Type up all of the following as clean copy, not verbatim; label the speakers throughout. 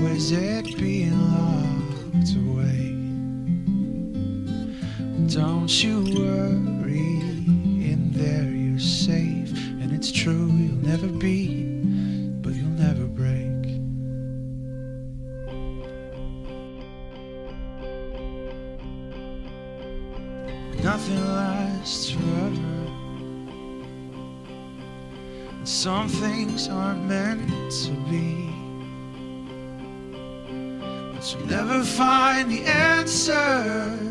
Speaker 1: is it being locked away? Don't you worry, in there you're safe. And it's true, you'll never beat, but you'll never break. Nothing lasts forever, and some things aren't meant to be. But you'll never find the answers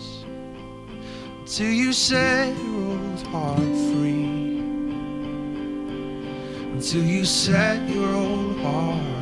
Speaker 1: till you set your old heart free. Until you set your old heart